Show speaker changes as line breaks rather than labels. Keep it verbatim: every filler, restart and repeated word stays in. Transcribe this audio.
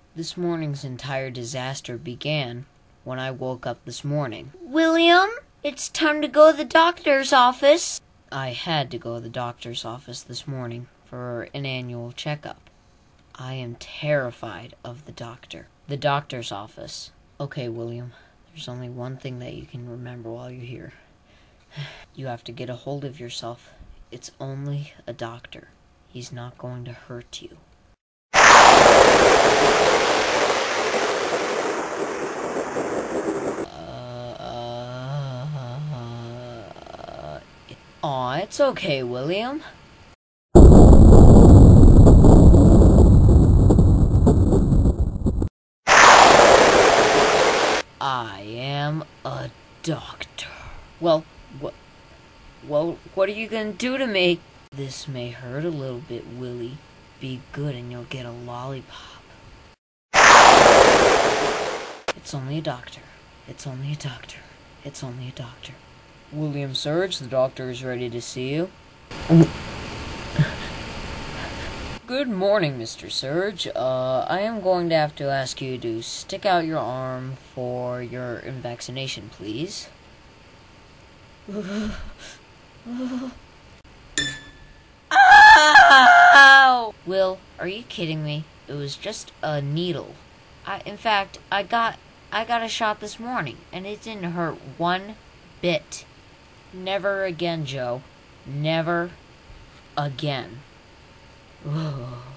This morning's entire disaster began when I woke up this morning.
William, it's time to go to the doctor's office.
I had to go to the doctor's office this morning for an annual checkup. I am terrified of the doctor. The doctor's office. Okay, William, there's only one thing that you can remember while you're here. You have to get a hold of yourself. It's only a doctor. He's not going to hurt you. Aw, it's okay, William. I am a doctor. Well, what, well, what are you gonna do to me? This may hurt a little bit, Willie. Be good and you'll get a lollipop. It's only a doctor. It's only a doctor. It's only a doctor. William Surge, the doctor is ready to see you. Good morning, Mister Surge. Uh, I am going to have to ask you to stick out your arm for your vaccination, please. Ow! Will, are you kidding me? It was just a needle. I, in fact, I got, I got a shot this morning, and it didn't hurt one bit. Never again, Joe. Never again. Ugh.